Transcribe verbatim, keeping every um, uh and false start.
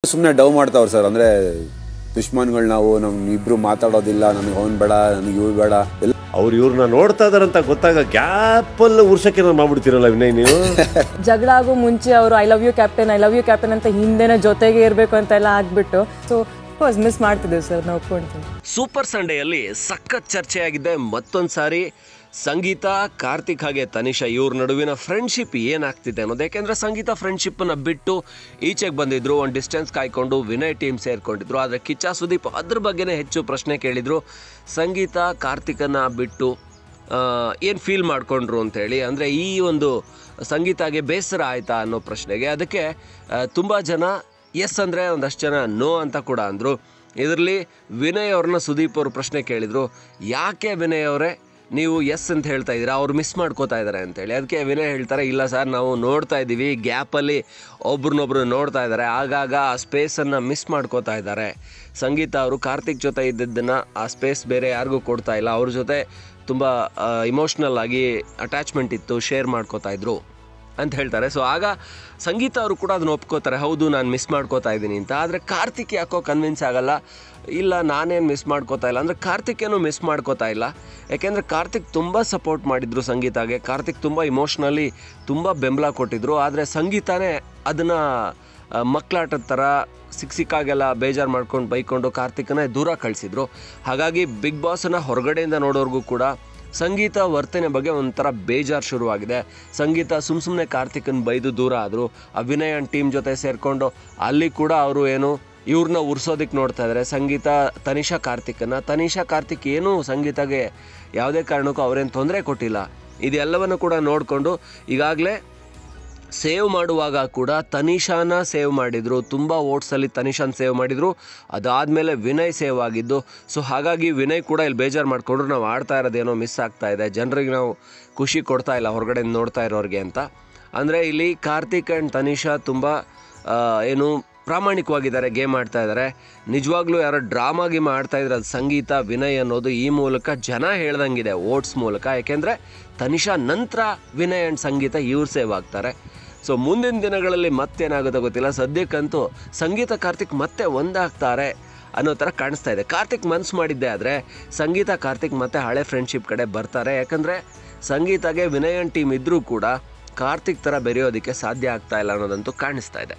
ಸುಮ್ಮನೆ ಡವ್ ಮಾಡ್ತಾವ್ರು ಸರ್. ಅಂದರೆ ದುಶ್ಮನ್ಗಳು ನಾವು, ನಮ್ಗೆ ಇಬ್ರು ಮಾತಾಡೋದಿಲ್ಲ, ನನಗೆ ಅವ್ನು ಬೇಡ, ನನಗೆ ಇವ್ರು ಬೇಡ. ಎಲ್ಲ ಅವ್ರು ಇವ್ರನ್ನ ನೋಡ್ತಾ ಇದಾರಂತ ಗೊತ್ತಾಗ ಗ್ಯಾಪಲ್ಲಿ ಉರ್ಸಕ್ಕೆ ಮಾಡ್ಬಿಡ್ತೀರಲ್ಲ ವಿನಯ್ ನೀವು. ಜಗಳ ಆಗೋ ಮುಂಚೆ ಅವರು I love you captain, I love you captain ಅಂತ ಹಿಂದೆನೇ ಜೊತೆಗೆ ಇರಬೇಕು ಅಂತೆಲ್ಲ ಆಗ್ಬಿಟ್ಟು ಸೊ ಮಿಸ್ ಮಾಡ್ತಿದ್ದೇವೆ ಸರ್, ನಾವು ಒಪ್ಕೊಳ್ತೀವಿ. ಸೂಪರ್ ಸಂಡೆಯಲ್ಲಿ ಸಖತ್ ಚರ್ಚೆಯಾಗಿದೆ ಮತ್ತೊಂದು ಸಾರಿ ಸಂಗೀತ, ಕಾರ್ತಿಕ್ ಹಾಗೆ ತನಿಷಾ ಇವ್ರ ನಡುವಿನ ಫ್ರೆಂಡ್ಶಿಪ್ ಏನಾಗ್ತಿದೆ ಅನ್ನೋದು. ಯಾಕೆಂದರೆ ಸಂಗೀತ ಫ್ರೆಂಡ್ಶಿಪ್ಪನ್ನು ಬಿಟ್ಟು ಈಚೆಗೆ ಬಂದಿದ್ರು, ಒಂದು ಡಿಸ್ಟೆನ್ಸ್ ಕಾಯ್ಕೊಂಡು ವಿನಯ್ ಟೀಮ್ ಸೇರಿಕೊಂಡಿದ್ರು. ಆದರೆ ಕಿಚ್ಚ ಸುದೀಪ್ ಅದ್ರ ಬಗ್ಗೆನೇ ಹೆಚ್ಚು ಪ್ರಶ್ನೆ ಕೇಳಿದರು. ಸಂಗೀತ ಕಾರ್ತಿಕನ್ನು ಬಿಟ್ಟು ಏನು ಫೀಲ್ ಮಾಡಿಕೊಂಡ್ರು ಅಂಥೇಳಿ. ಅಂದರೆ ಈ ಒಂದು ಸಂಗೀತಾಗೆ ಬೇಸರ ಆಯಿತಾ ಅನ್ನೋ ಪ್ರಶ್ನೆಗೆ ಅದಕ್ಕೆ ತುಂಬ ಜನ ಎಸ್ ಅಂದರೆ ಒಂದಷ್ಟು ಜನ ನೋ ಅಂತ ಕೂಡ ಅಂದರು. ಇದರಲ್ಲಿ ವಿನಯ್ ಅವ್ರನ್ನ ಸುದೀಪ್ ಅವರು ಪ್ರಶ್ನೆ ಕೇಳಿದರು, ಯಾಕೆ ವಿನಯ್ ಅವರೇ ನೀವು ಎಸ್ ಅಂತ ಹೇಳ್ತಾ ಇದ್ದೀರಾ, ಅವ್ರು ಮಿಸ್ ಮಾಡ್ಕೋತಾ ಇದ್ದಾರೆ ಅಂತೇಳಿ. ಅದಕ್ಕೆ ವಿನಯ್ ಹೇಳ್ತಾರೆ, ಇಲ್ಲ ಸರ್ ನಾವು ನೋಡ್ತಾ ಇದ್ದೀವಿ, ಗ್ಯಾಪಲ್ಲಿ ಒಬ್ರನ್ನೊಬ್ರು ನೋಡ್ತಾ ಇದ್ದಾರೆ, ಆಗಾಗ ಆ ಸ್ಪೇಸನ್ನು ಮಿಸ್ ಮಾಡ್ಕೋತಾ ಇದ್ದಾರೆ. ಸಂಗೀತ ಅವರು ಕಾರ್ತಿಕ್ ಜೊತೆ ಇದ್ದಿದ್ದನ್ನು ಆ ಸ್ಪೇಸ್ ಬೇರೆ ಯಾರಿಗೂ ಕೊಡ್ತಾ ಇಲ್ಲ, ಅವ್ರ ಜೊತೆ ತುಂಬ ಇಮೋಷ್ನಲ್ ಆಗಿ ಅಟ್ಯಾಚ್ಮೆಂಟ್ ಇತ್ತು, ಶೇರ್ ಮಾಡ್ಕೋತಾ ಇದ್ರು ಅಂತ ಹೇಳ್ತಾರೆ. ಸೊ ಆಗ ಸಂಗೀತ ಅವರು ಕೂಡ ಅದನ್ನ ಒಪ್ಕೋತಾರೆ, ಹೌದು ನಾನು ಮಿಸ್ ಮಾಡ್ಕೋತಾ ಇದ್ದೀನಿ ಅಂತ. ಆದರೆ ಕಾರ್ತಿಕ್ ಯಾಕೋ ಕನ್ವಿನ್ಸ್ ಆಗಲ್ಲ, ಇಲ್ಲ ನಾನೇನು ಮಿಸ್ ಮಾಡ್ಕೋತಾ ಇಲ್ಲ ಅಂದರೆ ಕಾರ್ತಿಕ್ ಏನೂ ಮಿಸ್ ಮಾಡ್ಕೋತಾ ಇಲ್ಲ. ಯಾಕೆಂದರೆ ಕಾರ್ತಿಕ್ ತುಂಬ ಸಪೋರ್ಟ್ ಮಾಡಿದರು ಸಂಗೀತಾಗೆ, ಕಾರ್ತಿಕ್ ತುಂಬ ಇಮೋಷ್ನಲಿ ತುಂಬ ಬೆಂಬಲ ಕೊಟ್ಟಿದ್ದರು. ಆದರೆ ಸಂಗೀತನೇ ಅದನ್ನು ಮಕ್ಕಳಾಟದ ಥರ ಸಿಕ್ಕ ಸಿಕ್ಕಾಗೆಲ್ಲ ಬೇಜಾರು ಮಾಡ್ಕೊಂಡು ಬೈಕೊಂಡು ಕಾರ್ತಿಕನೇ ದೂರ ಕಳಿಸಿದ್ರು. ಹಾಗಾಗಿ ಬಿಗ್ ಬಾಸನ್ನು ಹೊರಗಡೆಯಿಂದ ನೋಡೋರ್ಗೂ ಕೂಡ ಸಂಗೀತ ವರ್ತನೆ ಬಗ್ಗೆ ಒಂಥರ ಬೇಜಾರು ಶುರುವಾಗಿದೆ. ಸಂಗೀತ ಸುಮ್ಮ ಸುಮ್ಮನೆ ಕಾರ್ತಿಕನ ಬೈದು ದೂರ ಆದರು. ಅಭಿನಯ್ ಅಂಡ್ ಟೀಮ್ ಜೊತೆ ಸೇರಿಕೊಂಡು ಅಲ್ಲಿ ಕೂಡ ಅವರು ಏನು ಇವ್ರನ್ನ ಉರ್ಸೋದಕ್ಕೆ ನೋಡ್ತಾ ಇದ್ದಾರೆ. ಸಂಗೀತ ತನಿಷಾ ಕಾರ್ತಿಕನ್ನು, ತನಿಷಾ ಕಾರ್ತಿಕ್ ಏನೂ ಸಂಗೀತಗೆ ಯಾವುದೇ ಕಾರಣಕ್ಕೂ ಅವರೇನು ತೊಂದರೆ ಕೊಟ್ಟಿಲ್ಲ. ಇದೆಲ್ಲವನ್ನು ಕೂಡ ನೋಡಿಕೊಂಡು ಈಗಾಗಲೇ ಸೇವ್ ಮಾಡುವಾಗ ಕೂಡ ತನಿಷಾನ ಸೇವ್ ಮಾಡಿದರು, ತುಂಬ ಓಟ್ಸಲ್ಲಿ ತನಿಷಾನ ಸೇವ್ ಮಾಡಿದರು. ಅದಾದಮೇಲೆ ವಿನಯ್ ಸೇವ್ ಆಗಿದ್ದು. ಸೊ ಹಾಗಾಗಿ ವಿನಯ್ ಕೂಡ ಇಲ್ಲಿ ಬೇಜಾರು ಮಾಡಿಕೊಂಡ್ರು, ನಾವು ಆಡ್ತಾ ಇರೋದೇನೋ ಮಿಸ್ ಆಗ್ತಾ ಇದೆ, ಜನರಿಗೆ ನಾವು ಖುಷಿ ಕೊಡ್ತಾ ಇಲ್ಲ ಹೊರಗಡೆ ನೋಡ್ತಾ ಇರೋರಿಗೆ ಅಂತ. ಅಂದರೆ ಇಲ್ಲಿ ಕಾರ್ತಿಕ್ ಆ್ಯಂಡ್ ತನಿಷಾ ತುಂಬ ಏನು ಪ್ರಾಮಾಣಿಕವಾಗಿದ್ದಾರೆ, ಗೇಮ್ ಆಡ್ತಾ ಇದ್ದಾರೆ. ನಿಜವಾಗ್ಲೂ ಯಾರೋ ಡ್ರಾಮಾ ಗೇಮ್ ಆಡ್ತಾ ಇದ್ರೆ ಅದು ಸಂಗೀತ ವಿನಯ್ ಅನ್ನೋದು ಈ ಮೂಲಕ ಜನ ಹೇಳ್ದಂಗಿದೆ ಓಟ್ಸ್ ಮೂಲಕ. ಯಾಕೆಂದರೆ ತನಿಷಾ ನಂತರ ವಿನಯ್ ಆ್ಯಂಡ್ ಸಂಗೀತ ಇವ್ರು ಸೇವ್ ಆಗ್ತಾರೆ. ಸೊ ಮುಂದಿನ ದಿನಗಳಲ್ಲಿ ಮತ್ತೇನಾಗುತ್ತೋ ಗೊತ್ತಿಲ್ಲ. ಸದ್ಯಕ್ಕಂತೂ ಸಂಗೀತ ಕಾರ್ತಿಕ್ ಮತ್ತೆ ಒಂದಾಗ್ತಾರೆ ಅನ್ನೋ ಥರ ಕಾಣಿಸ್ತಾ ಇದೆ. ಕಾರ್ತಿಕ್ ಮನ್ಸು ಮಾಡಿದ್ದೆ ಆದರೆ ಸಂಗೀತ ಕಾರ್ತಿಕ್ ಮತ್ತೆ ಹಳೆ ಫ್ರೆಂಡ್ಶಿಪ್ ಕಡೆ ಬರ್ತಾರೆ. ಯಾಕಂದರೆ ಸಂಗೀತಗೆ ವಿನಯ್ ಆ್ಯಂಡ್ ಟೀಮ್ ಇದ್ದರೂ ಕೂಡ ಕಾರ್ತಿಕ್ ಥರ ಬೆರೆಯೋದಕ್ಕೆ ಸಾಧ್ಯ ಆಗ್ತಾ ಇಲ್ಲ ಅನ್ನೋದಂತೂ ಕಾಣಿಸ್ತಾ ಇದೆ.